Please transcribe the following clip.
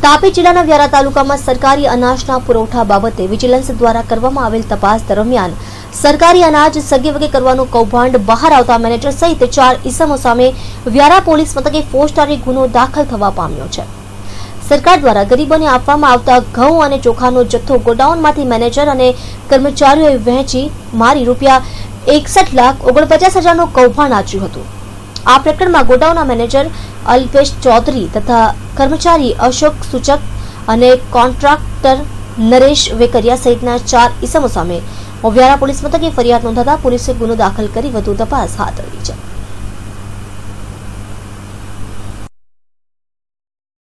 તાપી જિલ્લાના વ્યારા તાલુકામાં સરકારી અનાજના પુરવઠા બાબતે વિજિલન્સ દ્વારા કરવામાં આવેલ તપાસ દરમિયાન સરકારી અનાજ સગેવગે કરવાનું કૌભાંડ બહાર આવતા મેનેજર સહિત 4 ઇસમો સામે વ્યારા પોલીસ મથકે ફોજદારી ગુનો દાખલ થવા પામ્યો છે। સરકાર દ્વારા ગરીબોને આપવામાં આવતા ઘઉં અને ચોખાનો જથ્થો ગોડાઉનમાંથી મેનેજર અને કર્મચારીઓએ વહેંચી મારી ₹61,49,000નું કૌભાંડ આચર્યું હતું। આ પ્રકરણમાં ગોડાઉનના મેનેજર અલ્પેશ ચૌધરી તથા કર્મચારી અશોક સૂચક અને કોન્ટ્રાક્ટર નરેશ વેકરિયા સહિતના 4 ઇસમો સામે વ્યારા પોલીસ મથકે ફરિયાદ નોંધાતા પોલીસે ગુનો દાખલ કરી વધુ તપાસ હાથ ધરી છે।